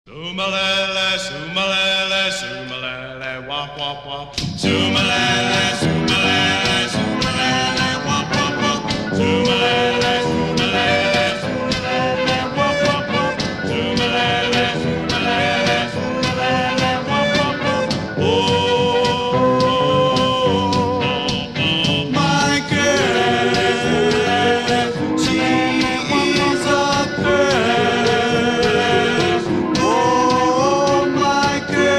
Sumalele, sumalele, sumalele, wop wop wop. Sumalele, sumalele, sumalele, wop wop wop. Sumalele, sumalele, sumalele, wop wop wop. Sumalele, sumalele, sumalele, wop wop wop. Oh, my girl, she's a pearl. Oh, my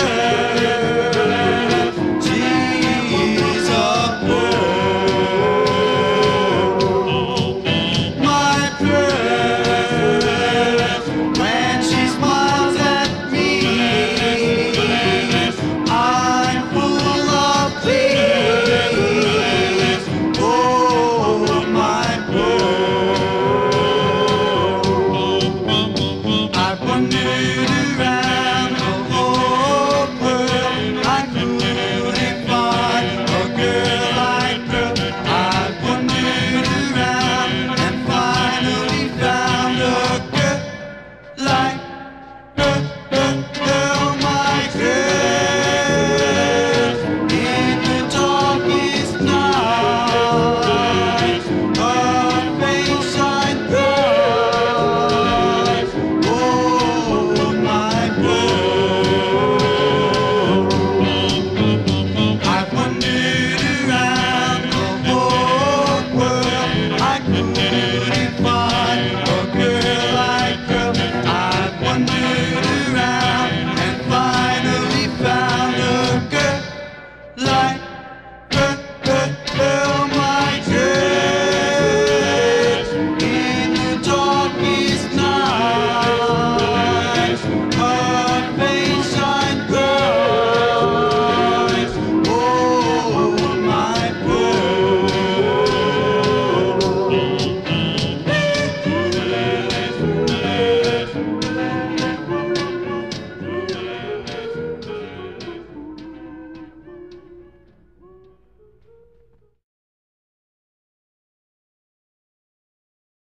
girl, she's a pearl. My pearl, when she smiles at me, I'm full of bliss. Oh, my pearl, I've wandered around the whole world. I couldn't find a girl like her. I've wandered around and finally found a girl like her, my girl. In the darkest night, her face shines bright. Oh, my girl, I've wandered around the whole world. I couldn't find a girl like her. I've wandered around and finally found a girl like her, my girl. In the darkest night,